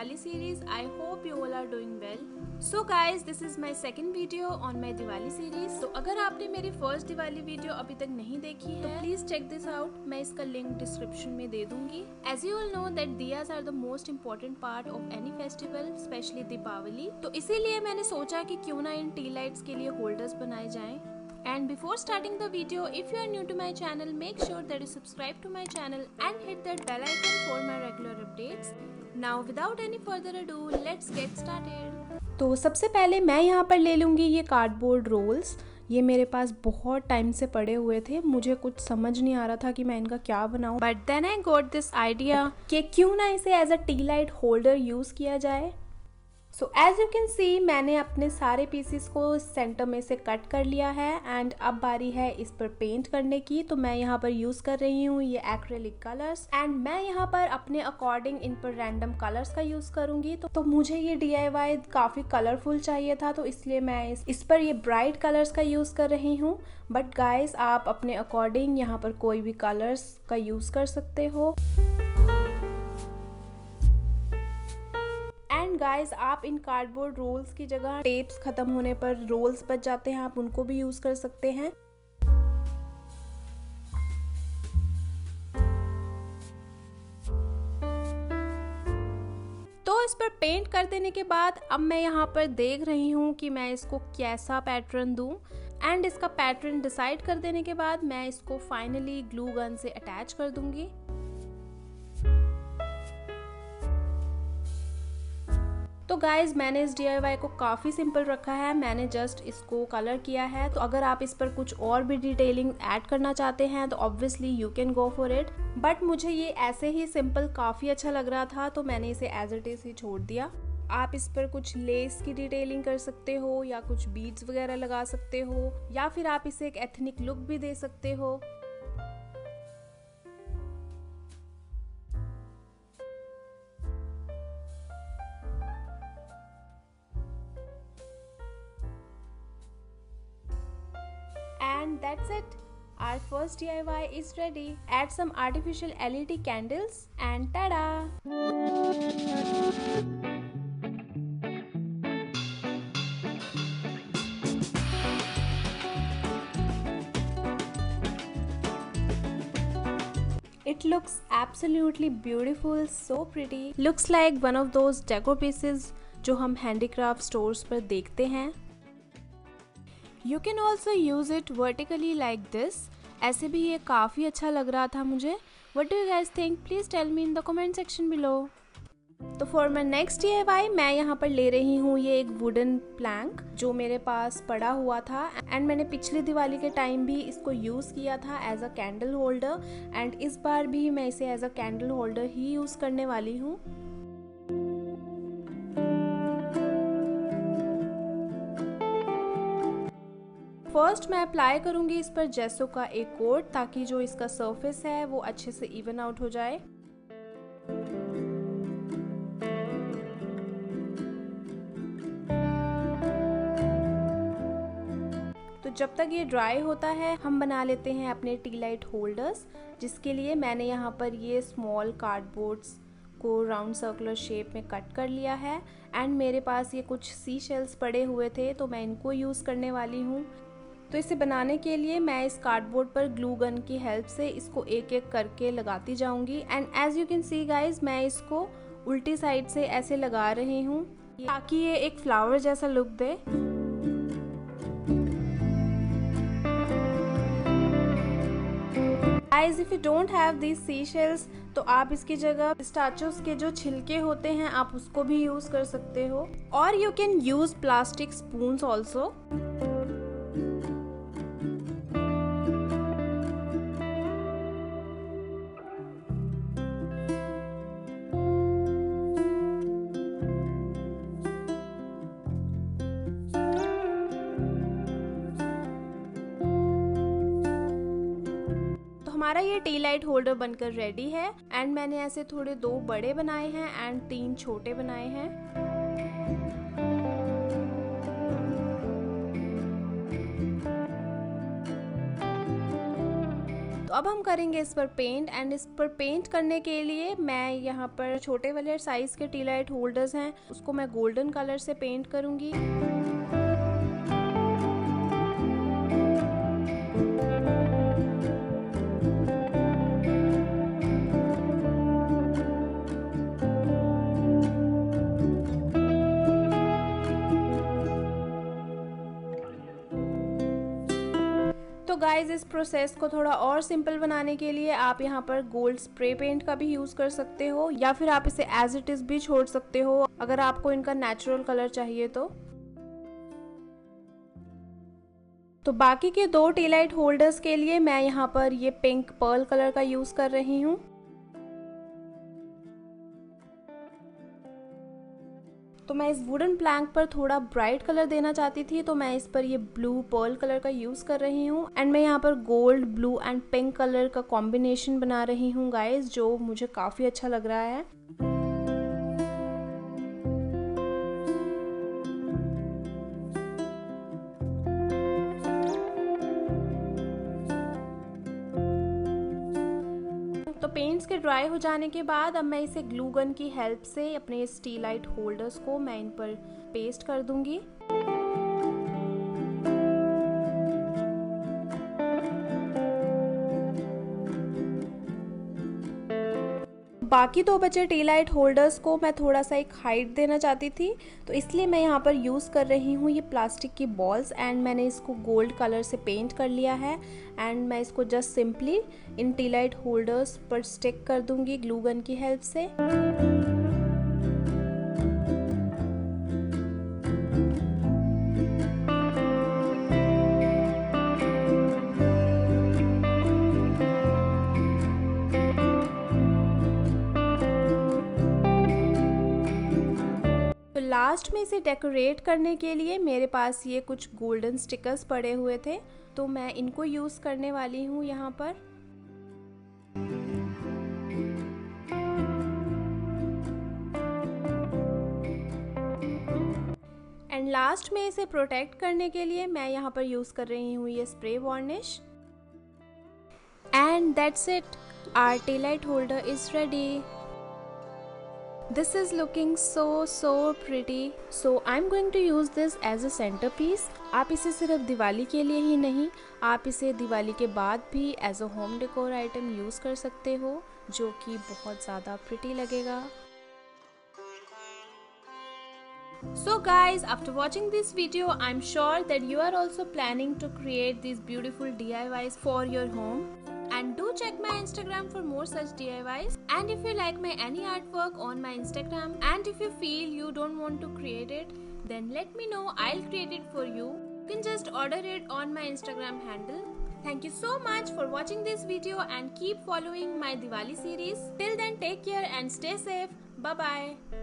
Diwali series. I hope you all are doing well. So guys, this is my second video on my Diwali series. तो अगर आपने मेरी first Diwali video अभी तक नहीं देखी है तो प्लीज चेक दिस आउट. मैं इसका लिंक डिस्क्रिप्शन में दे दूंगी. As you all know that diyas are the most important part of any festival, especially Deepawali. तो इसीलिए मैंने सोचा कि क्यों ना इन टी लाइट्स के लिए होल्डर्स बनाए जाएं. And before starting the video, if you are new to my channel, make sure that you subscribe to my channel and hit that bell icon for my regular updates. Now without any further ado, let's get started. तो सबसे पहले मैं यहाँ पर ले लूँगी ये cardboard roles. ये मेरे पास बहुत टाइम से पड़े हुए थे. मुझे कुछ समझ नहीं आ रहा था कि मैं इनका क्या बनाऊँ. But then I got this idea कि क्यों ना इसे as a tea light holder use किया जाए. So as you can see मैंने अपने सारे पीसेस को सेंटर में से कट कर लिया है एंड अब बारी है इस पर पेंट करने की. तो मैं यहाँ पर यूज़ कर रही हूँ ये एक्रेलिक कलर्स एंड मैं यहाँ पर अपने अकॉर्डिंग इन पर रैंडम कलर्स का यूज़ करूँगी. तो मुझे ये DIY काफ़ी कलरफुल चाहिए था तो इसलिए मैं इस पर ये ब्राइट कलर्स का यूज़ कर रही हूँ. बट गाइज आप अपने अकॉर्डिंग यहाँ पर कोई भी कलर्स का यूज़ कर सकते हो. एंड गाइज आप इन कार्डबोर्ड रोल्स की जगह टेप्स खत्म होने पर रोल्स बच जाते हैं, आप उनको भी यूज कर सकते हैं. तो इस पर पेंट कर देने के बाद अब मैं यहाँ पर देख रही हूँ कि मैं इसको कैसा पैटर्न दूँ. एंड इसका पैटर्न डिसाइड कर देने के बाद मैं इसको फाइनली ग्लू गन से अटैच कर दूंगी. तो गाइज मैंने इस DIY को काफ़ी सिंपल रखा है. मैंने जस्ट इसको कलर किया है. तो अगर आप इस पर कुछ और भी डिटेलिंग ऐड करना चाहते हैं तो obviously you can go for it. But मुझे ये ऐसे ही सिंपल काफ़ी अच्छा लग रहा था तो मैंने इसे एज इट इज ही छोड़ दिया. आप इस पर कुछ लेस की डिटेलिंग कर सकते हो या कुछ बीड्स वगैरह लगा सकते हो या फिर आप इसे एक एथनिक लुक भी दे सकते हो. And that's it. Our first DIY is ready. Add some artificial LED candles and tada! It looks absolutely beautiful, so pretty. Looks like one of those decor pieces जो हम handicraft stores पर देखते हैं. You can also use it vertically like this. ऐसे भी ये काफ़ी अच्छा लग रहा था मुझे. What do you guys think? Please tell me in the comment section below. तो for my next DIY मैं यहाँ पर ले रही हूँ ये एक वुडन प्लैंक जो मेरे पास पड़ा हुआ था एंड मैंने पिछली दिवाली के टाइम भी इसको यूज़ किया था as a candle holder and इस बार भी मैं इसे एज अ कैंडल होल्डर ही यूज़ करने वाली हूँ. फर्स्ट मैं अप्लाई करूंगी इस पर जेसो का एक कोट ताकि जो इसका सरफेस है वो अच्छे से इवन आउट हो जाए. तो जब तक ये ड्राई होता है हम बना लेते हैं अपने टी लाइट होल्डर्स जिसके लिए मैंने यहाँ पर ये स्मॉल कार्डबोर्ड्स को राउंड सर्कुलर शेप में कट कर लिया है एंड मेरे पास ये कुछ सी शेल्स पड़े हुए थे तो मैं इनको यूज़ करने वाली हूँ. तो इसे बनाने के लिए मैं इस कार्डबोर्ड पर ग्लू गन की हेल्प से इसको एक एक करके लगाती जाऊंगी and as you can see guys मैं इसको उल्टी साइड से ऐसे लगा रही हूँ ताकि ये एक फ्लावर जैसा लुक दे. Guys if you don't have these sea shells तो आप इसकी जगह पिस्ताचियोज के जो छिलके होते हैं आप उसको भी यूज कर सकते हो और you can use plastic spoons also. हमारा ये टी लाइट होल्डर बनकर रेडी है एंड मैंने ऐसे थोड़े 2 बड़े बनाए हैं एंड 3 छोटे बनाए हैं. तो अब हम करेंगे इस पर पेंट, एंड इस पर पेंट करने के लिए मैं यहाँ पर छोटे वाले साइज के टी लाइट होल्डर्स हैं, उसको मैं गोल्डन कलर से पेंट करूँगी। तो गाइज इस प्रोसेस को थोड़ा और सिंपल बनाने के लिए आप यहाँ पर गोल्ड स्प्रे पेंट का भी यूज कर सकते हो, या फिर आप इसे एज इट इज भी छोड़ सकते हो अगर आपको इनका नेचुरल कलर चाहिए तो बाकी के 2 टी लाइट होल्डर्स के लिए मैं यहाँ पर ये पिंक पर्ल कलर का यूज कर रही हूँ। तो मैं इस वुडन प्लैंक पर थोड़ा ब्राइट कलर देना चाहती थी, तो मैं इस पर ये ब्लू पर्ल कलर का यूज कर रही हूँ, एंड मैं यहाँ पर gold, blue and pink colour का कॉम्बिनेशन बना रही हूँ गाइज, जो मुझे काफी अच्छा लग रहा है। तो पेंट्स के ड्राई हो जाने के बाद अब मैं इसे ग्लू गन की हेल्प से अपने इस टी लाइट होल्डर्स को मैं इन पर पेस्ट कर दूंगी। बाकी 2 बचे टी लाइट होल्डर्स को मैं थोड़ा सा एक हाइट देना चाहती थी, तो इसलिए मैं यहाँ पर यूज़ कर रही हूँ ये प्लास्टिक की बॉल्स, एंड मैंने इसको गोल्ड कलर से पेंट कर लिया है, एंड मैं इसको just simply in tea light holders पर स्टिक कर दूंगी ग्लू गन की हेल्प से। लास्ट में इसे डेकोरेट करने के लिए मेरे पास ये कुछ गोल्डन स्टिकर्स पड़े हुए थे, तो मैं इनको यूज करने वाली हूँ यहाँ पर। एंड लास्ट में इसे प्रोटेक्ट करने के लिए मैं यहाँ पर यूज कर रही हूँ ये spray varnish. And that's it, our tea light holder is ready. This is looking so pretty. So I'm going to use this as a centerpiece. आप इसे सिर्फ दिवाली के लिए ही नहीं, आप इसे दिवाली के बाद भी as a home decor item use कर सकते हो, जो कि बहुत ज़्यादा प्रिटी लगेगा। So guys, after watching this video, I'm sure that you are also planning to create these beautiful DIYs for your home. And do check my Instagram for more such DIYs. And if you like my any artwork on my Instagram, and if you feel you don't want to create it, then let me know, I'll create it for you. You can just order it on my Instagram handle. Thank you so much for watching this video and keep following my Diwali series. Till then, take care and stay safe. Bye bye.